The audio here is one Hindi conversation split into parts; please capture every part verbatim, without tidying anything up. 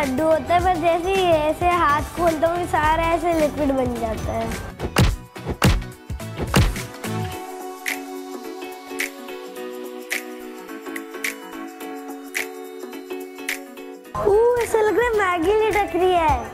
लड्डू होता है, पर जैसे ही ऐसे हाथ खोलता हूँ सारा ऐसे लिक्विड बन जाता है। ओह, ऐसा लग रहा है मैगी लटक रही है।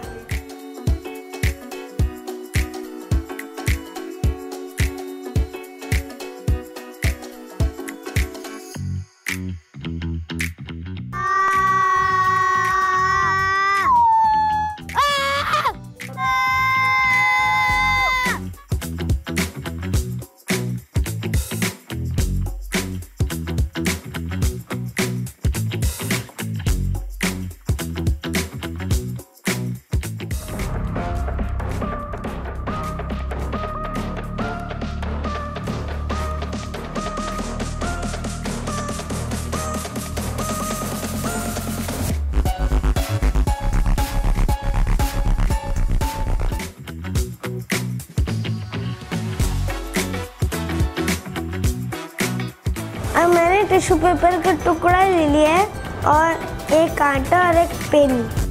अब मैंने टिश्यू पेपर का टुकड़ा ले लिया है और एक कांटा और एक पेन।